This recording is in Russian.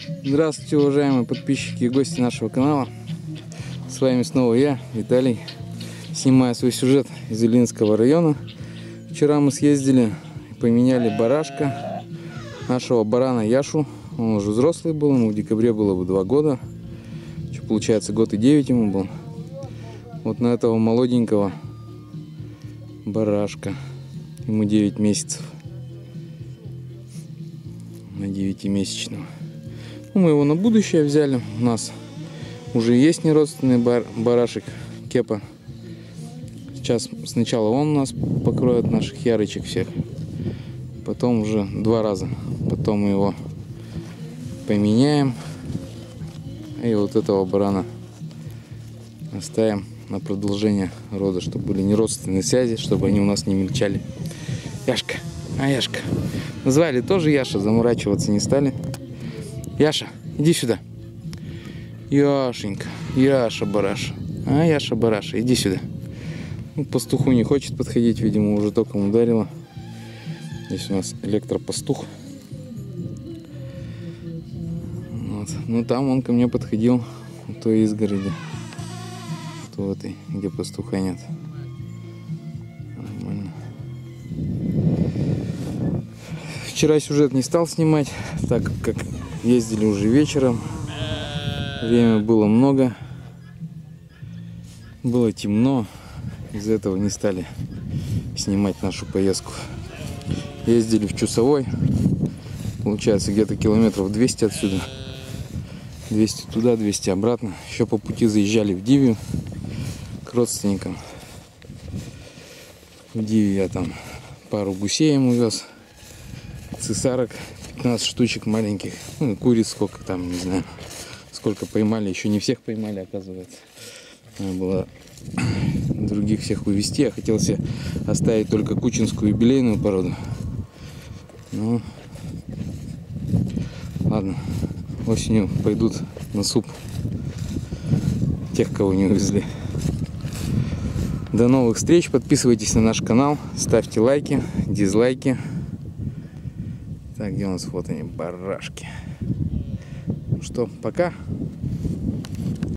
Здравствуйте, уважаемые подписчики и гости нашего канала. С вами снова я, Виталий. Снимаю свой сюжет из Ильинского района. Вчера мы съездили и поменяли барашка, нашего барана Яшу. Он уже взрослый был, ему в декабре было бы 2 года. Что получается, год и 9 ему был. Вот на этого молоденького барашка. Ему 9 месяцев. На 9-месячного. Мы его на будущее взяли. У нас уже есть неродственный барашек Кепа. Сейчас сначала он у нас покроет наших ярычек всех. Потом уже 2 раза. Потом мы его поменяем. И вот этого барана оставим на продолжение рода, чтобы были неродственные связи, чтобы они у нас не мельчали. Яшка, Яшка. Назвали тоже Яша, заморачиваться не стали. Яша, иди сюда. Яшенька, Яша бараша. Яша бараша, иди сюда. Ну, пастуху не хочет подходить, видимо, уже током ударило. Здесь у нас электропастух. Вот. Ну там он ко мне подходил, в той изгороди. В этой, где пастуха нет. Нормально. Вчера сюжет не стал снимать, так как ездили уже вечером. Время было много. Было темно. Из-за этого не стали снимать нашу поездку. Ездили в Чусовой. Получается где-то километров 200 отсюда. 200 туда, 200 обратно. Еще по пути заезжали в Дивию к родственникам. В Дивию я там пару гусей ему вез. Цесарок 15 штучек маленьких. Ну, куриц сколько там, не знаю. Сколько поймали. Еще не всех поймали, оказывается. Надо было других всех увезти. Я хотел себе оставить только кучинскую юбилейную породу. Ну, ладно. Осенью пойдут на суп тех, кого не увезли. До новых встреч. Подписывайтесь на наш канал. Ставьте лайки, дизлайки. Так, где у нас вот они, барашки. Ну что, пока.